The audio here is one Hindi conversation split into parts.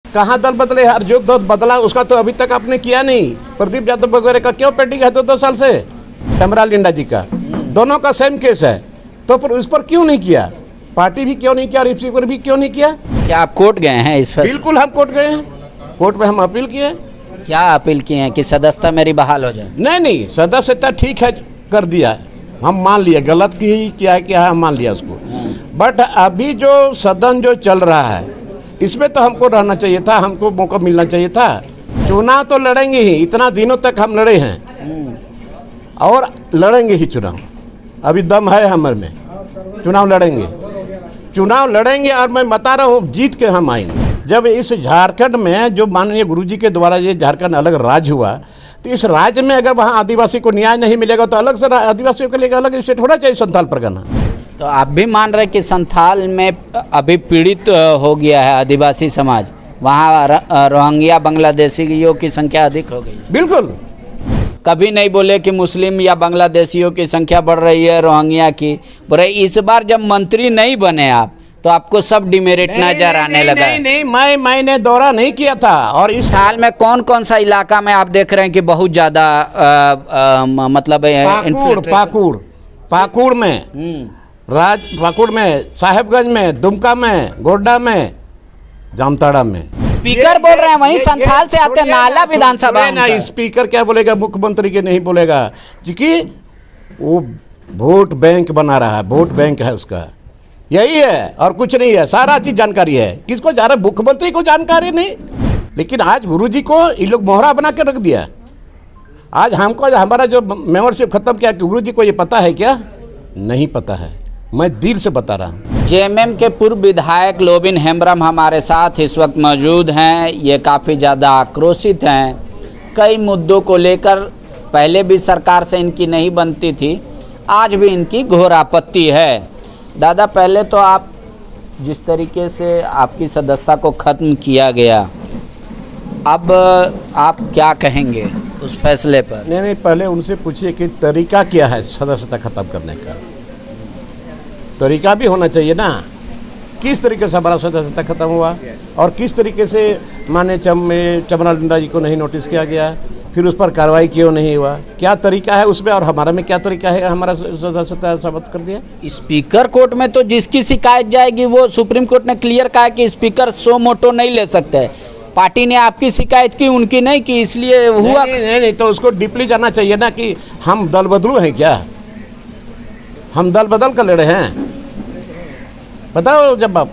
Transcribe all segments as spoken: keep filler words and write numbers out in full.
कहाँ दल बदले यार? जो दल बदला उसका तो अभी तक आपने किया नहीं। प्रदीप यादव वगैरह का क्यों पेंडिंग है? तो दो साल से चमरा लिंडा जी का दोनों का सेम केस है, तो पर उस पर क्यों नहीं किया? पार्टी भी क्यों नहीं किया, रिसीवर भी क्यों नहीं किया? क्या आप कोर्ट गए हैं इस पर? बिल्कुल हम कोर्ट गए हैं, कोर्ट में हम अपील किए। क्या अपील किए हैं कि सदस्यता मेरी बहाल हो जाए? नहीं नहीं, सदस्यता ठीक है कर दिया, हम मान लिया गलत की ही किया है क्या है, हम मान लिया उसको। बट अभी जो सदन जो चल रहा है इसमें तो हमको रहना चाहिए था, हमको मौका मिलना चाहिए था। चुनाव तो लड़ेंगे ही, इतना दिनों तक हम लड़े हैं और लड़ेंगे ही चुनाव। अभी दम है हमारे में, चुनाव लड़ेंगे, चुनाव लड़ेंगे और मैं बता रहा हूँ जीत के हम आएंगे। जब इस झारखंड में जो माननीय गुरुजी के द्वारा ये झारखंड अलग राज्य हुआ, तो इस राज्य में अगर वहाँ आदिवासी को न्याय नहीं मिलेगा तो अलग से आदिवासियों के लिए अलग स्टेट होना चाहिए, संथाल परगना। तो आप भी मान रहे कि संथाल में अभी पीड़ित हो गया है आदिवासी समाज, वहाँ रोहिंग्या बांग्लादेशियों की संख्या अधिक हो गई है? बिल्कुल। कभी नहीं बोले कि मुस्लिम या बांग्लादेशियों की संख्या बढ़ रही है, रोहिंग्या की। बोले इस बार जब मंत्री नहीं बने आप तो आपको सब डिमेरिट नजर आने लगा। नहीं नहीं, मैं मैंने दौरा नहीं किया था। और इस हाल में कौन कौन सा इलाका में आप देख रहे हैं कि बहुत ज्यादा मतलब पाकुड़ पाकुड़ पाकुड़ में, राज पाकुड़ में, साहेबगंज में, दुमका में, गोड्डा में, जामताड़ा में। स्पीकर बोल रहे हैं वहीं संथाल से आते नाला विधानसभा। ना स्पीकर क्या बोलेगा, मुख्यमंत्री के नहीं बोलेगा, क्योंकि वो वोट बैंक बना रहा है, वोट बैंक है उसका, यही है और कुछ नहीं है। सारा चीज जानकारी है, किसको जा रहा है? मुख्यमंत्री को जानकारी नहीं। लेकिन आज गुरुजी को ये लोग मोहरा बना के रख दिया। आज हमको हमारा जो मेंबरशिप खत्म किया कि गुरुजी को ये पता है क्या? नहीं पता है, मैं दिल से बता रहा हूँ। जेएमएम के पूर्व विधायक लोबिन हेम्ब्रम हमारे साथ इस वक्त मौजूद हैं। ये काफ़ी ज़्यादा आक्रोशित हैं कई मुद्दों को लेकर। पहले भी सरकार से इनकी नहीं बनती थी, आज भी इनकी घोर आपत्ति है। दादा, पहले तो आप जिस तरीके से आपकी सदस्यता को ख़त्म किया गया, अब आप क्या कहेंगे उस फैसले पर? नहीं नहीं, पहले उनसे पूछिए कि तरीका क्या है सदस्यता खत्म करने का। तरीका भी होना चाहिए ना, किस तरीके से हमारा सदस्यता खत्म हुआ और किस तरीके से माने चम चमरा लिंडा जी को नहीं नोटिस किया गया, फिर उस पर कार्रवाई क्यों नहीं हुआ, क्या तरीका है उसमें और हमारा में क्या तरीका है हमारा सदस्यता समाप्त कर दिया। स्पीकर कोर्ट में तो जिसकी शिकायत जाएगी वो सुप्रीम कोर्ट ने क्लियर कहा कि स्पीकर सो मोटो नहीं ले सकते। पार्टी ने आपकी शिकायत की, उनकी नहीं की, इसलिए हुआ। नहीं नहीं, नहीं तो उसको डीपली जाना चाहिए ना कि हम दल बदलू हैं क्या, हम दल बदल कर लड़े हैं? बताओ, जब आप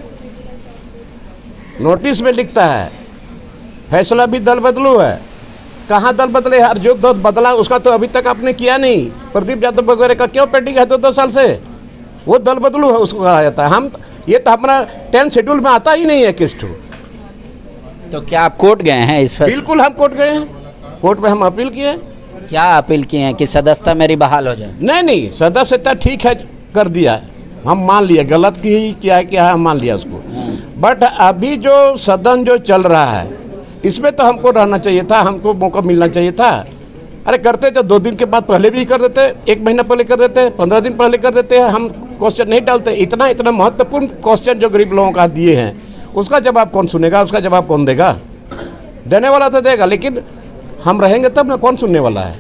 नोटिस में लिखता है फैसला भी दल बदलू है, कहाँ दल बदले यार? जो दल बदला उसका तो अभी तक आपने किया नहीं। प्रदीप यादव वगैरह का क्यों पेंडिंग है? तो दो साल से वो दल बदलू है, उसको कहा जाता है। हम ये तो हमारा टेन शेड्यूल में आता ही नहीं है किस टू। तो क्या आप कोर्ट गए हैं इस पर? बिल्कुल हम कोर्ट गए हैं, कोर्ट में हम अपील किए। क्या अपील किए हैं कि सदस्यता मेरी बहाल हो जाए? नहीं नहीं, सदस्यता ठीक है कर दिया, हम मान लिया गलत की ही किया है क्या है, हम मान लिया उसको। बट अभी जो सदन जो चल रहा है इसमें तो हमको रहना चाहिए था, हमको मौका मिलना चाहिए था। अरे करते तो दो दिन के बाद पहले भी कर देते, एक महीना पहले कर देते, पंद्रह दिन पहले कर देते हैं, हम क्वेश्चन नहीं डालते। इतना इतना महत्वपूर्ण क्वेश्चन जो गरीब लोगों का दिए हैं उसका जवाब कौन सुनेगा, उसका जवाब कौन देगा? देने वाला तो देगा, लेकिन हम रहेंगे तब ना, कौन सुनने वाला है?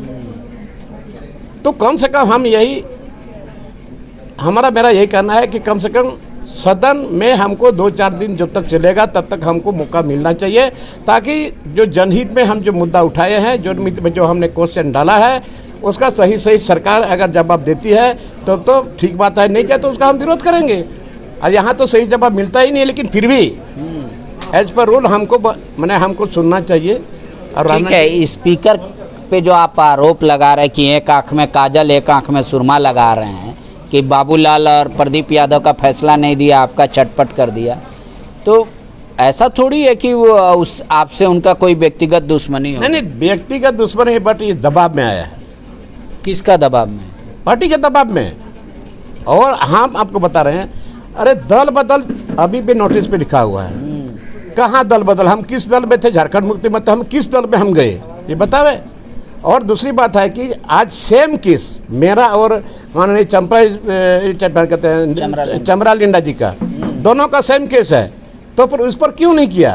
तो कम से कम हम यही, हमारा मेरा यही कहना है कि कम से कम सदन में हमको दो चार दिन जब तक चलेगा तब तक हमको मौका मिलना चाहिए, ताकि जो जनहित में हम जो मुद्दा उठाए हैं, जो में जो हमने क्वेश्चन डाला है उसका सही सही सरकार अगर जवाब देती है तो तो ठीक बात है, नहीं क्या तो उसका हम विरोध करेंगे। और यहाँ तो सही जवाब मिलता ही नहीं है, लेकिन फिर भी एज पर रूल हमको मैंने हमको सुनना चाहिए। और ठीक है, स्पीकर पे जो आप आरोप लगा रहे हैं कि एक आँख में काजल एक आँख में सुरमा लगा रहे हैं कि बाबूलाल और प्रदीप यादव का फैसला नहीं दिया, आपका चटपट कर दिया, तो ऐसा थोड़ी है कि वो उस आपसे उनका कोई व्यक्तिगत दुश्मनी हो? नहीं नहीं, व्यक्तिगत दुश्मनी है, बट ये दबाव में आया है। किसका दबाव में? पार्टी के दबाव में। और हम आपको बता रहे हैं, अरे दल बदल अभी भी नोटिस पे लिखा हुआ है, कहाँ दल बदल? हम किस दल में थे? झारखंड मुक्ति में, तो हम किस दल में हम गए ये बतावे। और दूसरी बात है कि आज सेम केस मेरा और माननीय चंपा कहते हैं चमरा लिंडा जी का, दोनों का सेम केस है, तो पर उस पर क्यों नहीं किया?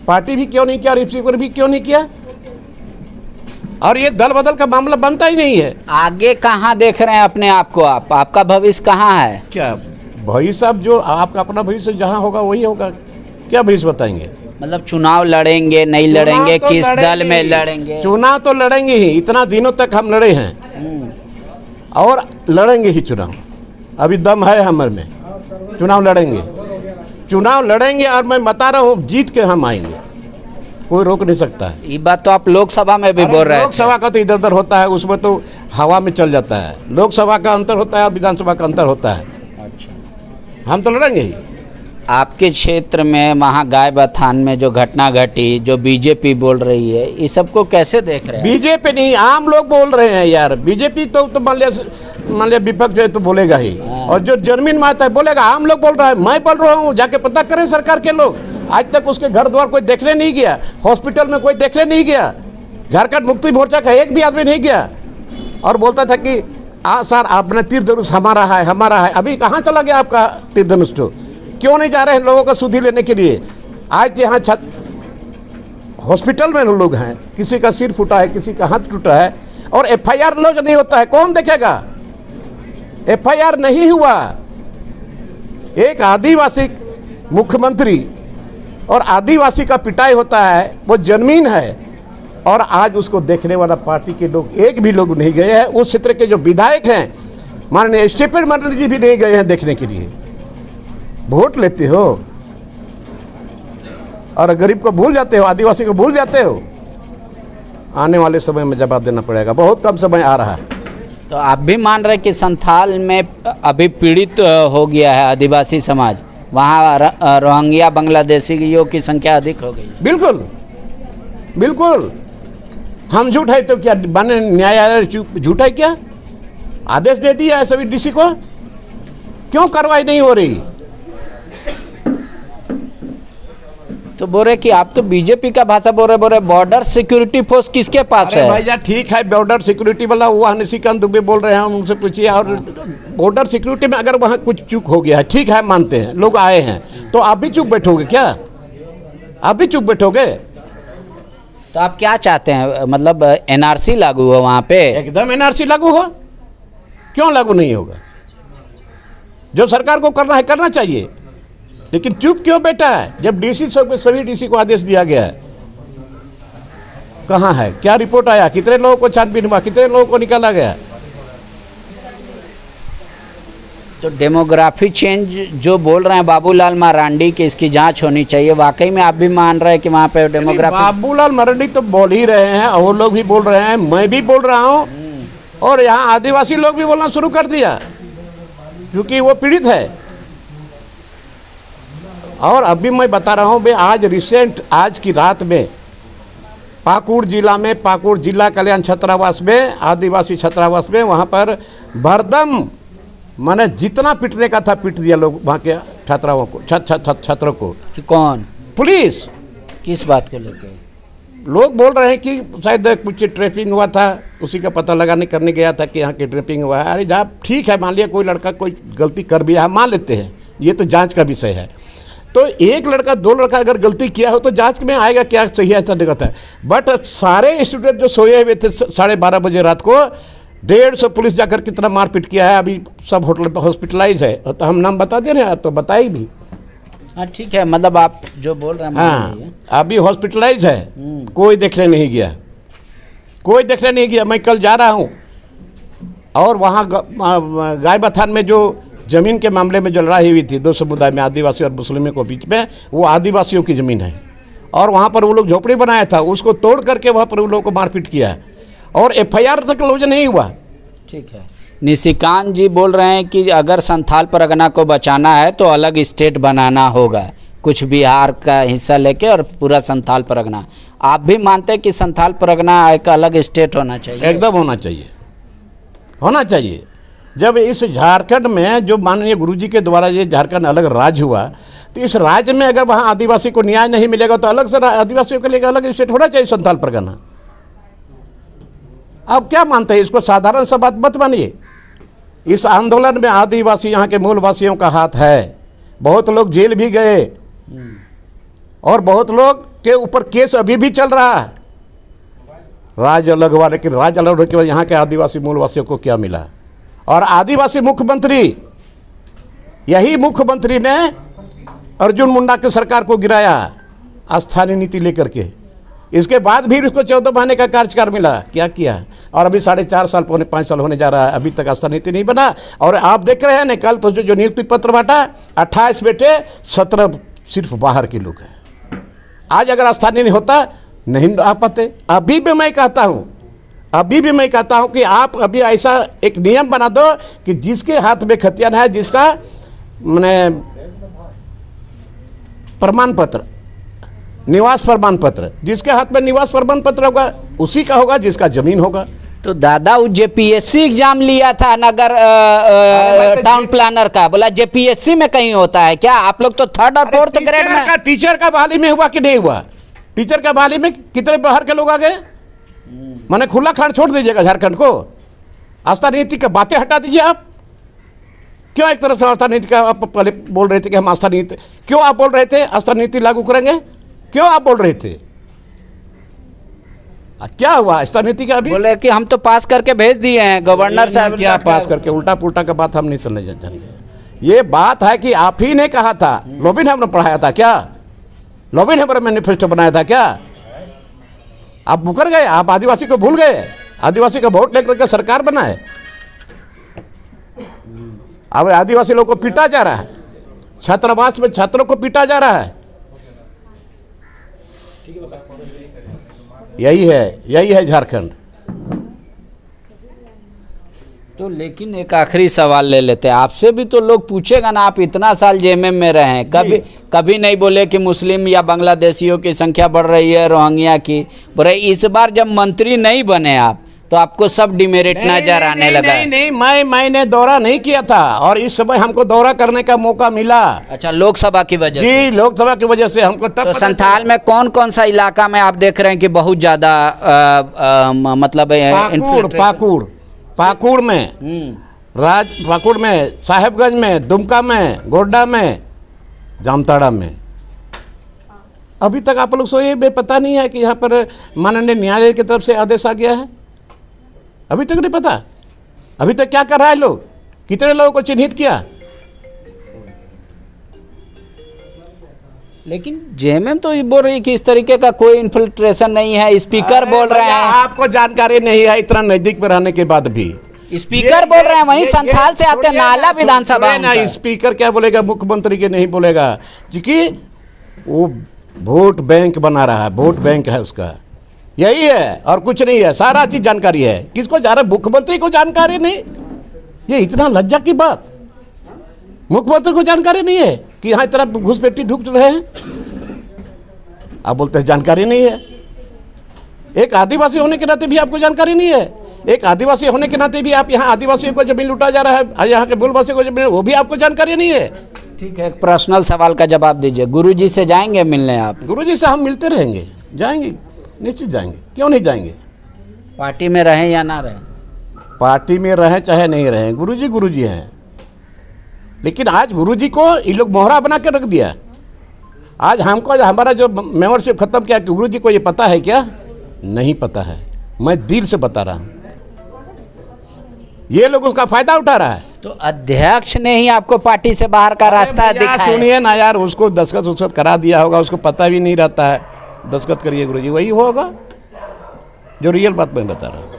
पार्टी भी क्यों नहीं किया, रिसीवर भी क्यों नहीं किया? और ये दल बदल का मामला बनता ही नहीं है। आगे कहाँ देख रहे हैं अपने आप को आप? आपका भविष्य कहाँ है? क्या भविष्य? अब जो आपका अपना भविष्य जहाँ होगा वही होगा। क्या भविष्य बताएंगे? मतलब चुनाव लड़ेंगे नहीं लड़ेंगे, तो किस लड़ेंगे दल में ही। लड़ेंगे? चुनाव तो लड़ेंगे ही, इतना दिनों तक हम लड़े हैं और लड़ेंगे ही चुनाव। अभी दम है हमर में, चुनाव लड़ेंगे, चुनाव लड़ेंगे और मैं बता रहा हूँ जीत के हम आएंगे, कोई रोक नहीं सकता है। ये बात तो आप लोकसभा में भी बोल रहे हैं। लोकसभा का तो इधर उधर होता है, उसमें तो हवा में चल जाता है। लोकसभा का अंतर होता है और विधानसभा का अंतर होता है। अच्छा, हम तो लड़ेंगे ही। आपके क्षेत्र में वहाँ गाय बथान में जो घटना घटी, जो बीजेपी बोल रही है, इस सबको कैसे देख रहे हैं? बीजेपी नहीं, आम लोग बोल रहे हैं यार। बीजेपी तो तो मान लिया मान लिया विपक्ष है तो बोलेगा ही, और जो जमीन माता है बोलेगा। आम लोग बोल रहा है, मैं बोल रहा हूँ, जाके पता करें सरकार के लोग। आज तक उसके घर द्वार कोई देखने नहीं गया, हॉस्पिटल में कोई देखने नहीं गया, झारखंड मुक्ति मोर्चा का एक भी आदमी नहीं गया, और बोलता था कि आ सर आपने तीर धनुष हमारा है हमारा है। अभी कहाँ चला गया आपका तीर धनुष? तो क्यों नहीं जा रहे हैं लोगों का सुधी लेने के लिए? आज यहाँ छत हॉस्पिटल में लोग हैं, किसी का सिर फूटा है, किसी का हाथ टूटा है, और एफ आई आर लॉन्च नहीं होता है। कौन देखेगा? एफ आई आर नहीं हुआ। एक आदिवासी मुख्यमंत्री और आदिवासी का पिटाई होता है, वो जमीन है, और आज उसको देखने वाला पार्टी के लोग एक भी लोग नहीं गए हैं। उस क्षेत्र के जो विधायक हैं, माननीय स्टीफन मर्डन जी भी नहीं गए हैं देखने के लिए। वोट लेते हो और गरीब को भूल जाते हो, आदिवासी को भूल जाते हो। आने वाले समय में जवाब देना पड़ेगा, बहुत कम समय आ रहा है। तो आप भी मान रहे कि संथाल में अभी पीड़ित हो गया है आदिवासी समाज, वहाँ रोहिंग्या बांग्लादेशियों की संख्या अधिक हो गई? बिल्कुल बिल्कुल। हम झूठ है तो क्या बने? न्यायालय झूठा है क्या? आदेश दे दिया है सभी डीसी को, क्यों कार्रवाई नहीं हो रही? तो बोल रहे कि आप तो बीजेपी का भाषा बोल रहे बोल रहे बॉर्डर सिक्योरिटी फोर्स किसके पास है? भाई यार ठीक है, बॉर्डर सिक्योरिटी वाला वो निशिकांत दुबे बोल रहे हैं, हम उनसे पूछिए। और बॉर्डर सिक्योरिटी में अगर वहाँ कुछ चूक हो गया है, ठीक है मानते हैं, लोग आए हैं, तो आप भी चुप बैठोगे क्या? आप भी चुप बैठोगे? तो आप क्या चाहते हैं? मतलब एन आर सी लागू हो वहाँ पे? एकदम एन आर सी लागू हो। क्यों लागू नहीं होगा? जो सरकार को करना है करना चाहिए, लेकिन चुप क्यों बैठा है? जब डीसी सब सभी डीसी को आदेश दिया गया है, कहाँ है? क्या रिपोर्ट आया? कितने लोगों को छानबीन हुआ? कितने लोगों को निकाला गया? तो डेमोग्राफी चेंज जो बोल रहे हैं बाबूलाल मरांडी की, इसकी जांच होनी चाहिए, वाकई में आप भी मान रहे हैं कि वहाँ पे डेमोग्राफी? बाबूलाल मरांडी तो बोल ही रहे हैं, और लोग भी बोल रहे हैं, मैं भी बोल रहा हूँ, और यहाँ आदिवासी लोग भी बोलना शुरू कर दिया, क्योंकि वो पीड़ित है। और अभी मैं बता रहा हूँ, आज रिसेंट आज की रात में पाकुड़ जिला में, पाकुड़ जिला कल्याण छात्रावास में, आदिवासी छात्रावास में, वहाँ पर भरदम माने जितना पिटने का था पिट दिया लोग, वहाँ के छात्राओं को, छात्रों को। कौन? पुलिस। किस बात को लेकर? लोग बोल रहे हैं कि शायद कुछ ट्रैपिंग हुआ था, उसी का पता लगाने करने गया था कि यहाँ की ट्रैपिंग हुआ है। अरे जहाँ ठीक है, मान लिया कोई लड़का कोई गलती कर भी है, मान लेते हैं, ये तो जांच का विषय है। तो एक लड़का दो लड़का अगर गलती किया हो तो जांच में आएगा क्या सही है, गलत है। बट सारे स्टूडेंट जो सोए हुए थे साढ़े बारह बजे रात को, डेढ़ सौ पुलिस जाकर कितना मारपीट किया है। अभी सब होटल पर हॉस्पिटलाइज है, तो हम नाम बता दे रहे हैं, तो बताई भी। हाँ ठीक है, मतलब आप जो बोल रहे हैं। हाँ, अभी हॉस्पिटलाइज है, कोई देखने नहीं गया, कोई देखने नहीं गया। मैं कल जा रहा हूँ, और वहाँ गाय बथान में जो जमीन के मामले में जो लड़ाई हुई थी दो समुदाय में, आदिवासी और मुस्लिमों के बीच में, वो आदिवासियों की ज़मीन है, और वहाँ पर वो लोग झोपड़ी बनाया था, उसको तोड़ करके वहाँ पर वो लोगों को मारपीट किया है, और एफ आई आर तक लॉन्च नहीं हुआ। ठीक है। निशिकांत जी बोल रहे हैं कि अगर संथाल परगना को बचाना है तो अलग स्टेट बनाना होगा, कुछ बिहार का हिस्सा लेके और पूरा संथाल परगना। आप भी मानते हैं कि संथाल परगना एक अलग स्टेट होना चाहिए? एकदम होना चाहिए, होना चाहिए। जब इस झारखंड में जो माननीय गुरुजी के द्वारा ये झारखंड अलग राज्य हुआ, तो इस राज्य में अगर वहाँ आदिवासी को न्याय नहीं मिलेगा तो अलग से आदिवासियों के लिए अलग स्टेट होना चाहिए संथाल परगना। अब क्या मानते हैं? इसको साधारण सा बात मत मानिए। इस आंदोलन में आदिवासी यहाँ के मूल वासियों का हाथ है, बहुत लोग जेल भी गए, और बहुत लोग के ऊपर केस अभी भी चल रहा है, राज अलग हुआ, लेकिन राज अलग होने के बाद यहाँ के आदिवासी मूलवासियों को क्या मिला? और आदिवासी मुख्यमंत्री, यही मुख्यमंत्री ने अर्जुन मुंडा की सरकार को गिराया स्थानीय नीति लेकर के। इसके बाद भी उसको चौदह महीने का कार्यकाल मिला, क्या किया? और अभी साढ़े चार साल पौने पाँच साल होने जा रहा है, अभी तक स्थानीय नीति नहीं बना। और आप देख रहे हैं ना, कल जो, जो नियुक्ति पत्र बांटा, अट्ठाईस बेटे सत्रह सिर्फ बाहर के लोग हैं। आज अगर स्थानीय नहीं होता नहीं आ पाते। अभी भी मैं कहता हूँ अभी भी मैं कहता हूँ कि आप अभी ऐसा एक नियम बना दो कि जिसके हाथ में खतियान है, जिसका मैंने प्रमाण पत्र, निवास प्रमाण पत्र, जिसके हाथ में निवास प्रमाण पत्र होगा उसी का होगा जिसका जमीन होगा। तो दादा वो जेपीएससी एग्जाम लिया था नगर टाउन प्लानर का, बोला जेपीएससी में कहीं होता है क्या? आप लोग तो थर्ड और फोर्थ ग्रेड में। का टीचर का बहाली में हुआ कि नहीं हुआ? टीचर का बहाली में कितने बाहर के लोग आ गए? मैंने खुला खान छोड़ दीजिएगा झारखंड को, आस्था नीति का बातें हटा दीजिए आप। क्यों एक तरह से आस्था नीति का आप पहले बोल रहे थे कि हम आस्था नीति, क्यों आप बोल रहे थे आस्था नीति लागू करेंगे? क्यों आप बोल रहे थे? क्या हुआ आस्था नीति का? अभी बोले कि हम तो पास करके भेज दिए हैं गवर्नर साहब। क्या पास करके? उल्टा पुल्टा का बात हम नहीं सुनने जाएंगे। ये बात है कि आप ही ने कहा था, लोबिन हमने पढ़ाया था क्या? लोबिन हेम्ब्रम मैनिफेस्टो बनाया था क्या? आप मुकर गए, आप आदिवासी को भूल गए, आदिवासी का वोट लेकर के सरकार बनाए। अब आदिवासी लोगों को पीटा जा रहा है, छात्रावास में छात्रों को पीटा जा रहा है। यही है यही है झारखंड। तो लेकिन एक आखिरी सवाल ले लेते हैं आपसे भी, तो लोग पूछेगा ना, आप इतना साल जेएमएम में रहे हैं, कभी कभी नहीं बोले कि मुस्लिम या बांग्लादेशियों की संख्या बढ़ रही है, रोहिंग्या की? बोले इस बार जब मंत्री नहीं बने आप तो आपको सब डिमेरिट नजर आने लगा? नहीं नहीं, मैं मैंने दौरा नहीं किया था और इस समय हमको दौरा करने का मौका मिला। अच्छा, लोकसभा की वजह से? जी, लोकसभा की वजह से हमको तब। तो संथाल में कौन कौन सा इलाका में आप देख रहे हैं कि बहुत ज्यादा मतलब पाकुड़ पाकुड़ पाकुड़ में, राज पाकुड़ में, साहेबगंज में, दुमका में, गोड्डा में, जामताड़ा में। अभी तक आप लोग सोए बे पता नहीं है कि यहाँ पर माननीय न्यायालय की तरफ से आदेश आ गया है? अभी तक नहीं पता। अभी तक क्या कर रहा है लोग? कितने लोगों को चिन्हित किया? लेकिन जेएमएम तो बोल रही कि इस तरीके का कोई इन्फिल्ट्रेशन नहीं है, स्पीकर बोल रहे हैं। आपको जानकारी नहीं है इतना नजदीक में रहने के बाद भी? स्पीकर बोल रहे हैं, वहीं संथाल से आते नाला विधानसभा। ना स्पीकर क्या बोलेगा? मुख्यमंत्री के नहीं बोलेगा, क्योंकि वो वोट बैंक बना रहा है, वोट बैंक है उसका। यही है और कुछ नहीं है, सारा चीज जानकारी है। किसको जा रहा है? मुख्यमंत्री को जानकारी नहीं। ये इतना लज्जा की बात, मुख्यमंत्री को जानकारी नहीं है कि यहाँ इतना घुसपैठी ढूंढ रहे हैं। आप बोलते हैं जानकारी नहीं है। एक आदिवासी होने के नाते भी आपको जानकारी नहीं है? एक आदिवासी होने के नाते भी आप यहाँ आदिवासियों को जमीन लूटा जा रहा है, यहाँ के मूलवासियों को जमीन, वो भी आपको जानकारी नहीं है? ठीक है, एक पर्सनल सवाल का जवाब दीजिए। गुरुजी से जाएंगे मिलने आप? गुरुजी से हम मिलते रहेंगे, जाएंगे, निश्चित जाएंगे, क्यों नहीं जाएंगे? पार्टी में रहें या ना रहें? पार्टी में रहें चाहे नहीं रहें, गुरुजी गुरुजी हैं। लेकिन आज गुरुजी को ये लोग मोहरा बना के रख दिया। आज हमको हमारा जो मेंबरशिप खत्म किया कि गुरुजी को ये पता है क्या? नहीं पता है। मैं दिल से बता रहा हूँ, ये लोग उसका फायदा उठा रहा है। तो अध्यक्ष ने ही आपको पार्टी से बाहर का रास्ता दिखाया। सुनिए ना यार, उसको दस्तखत उसखत करा दिया होगा, उसको पता भी नहीं रहता है। दस्तखत करिए गुरुजी, वही होगा जो रियल बात मैं बता रहा हूँ।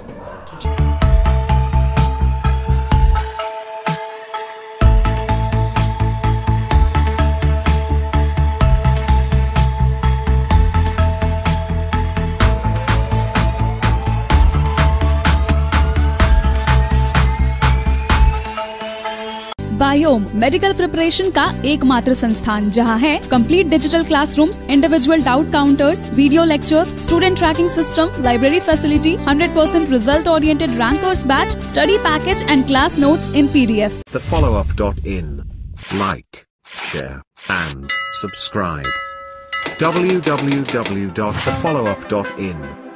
बायोम मेडिकल प्रिपरेशन का एकमात्र संस्थान, जहां है complete digital classrooms, individual doubt counters, video lectures, student tracking system, library facility, hundred percent result oriented rankers batch, study package and class notes in PDF. The follow up dot in. Like, share, and subscribe. w w w dot the follow up dot in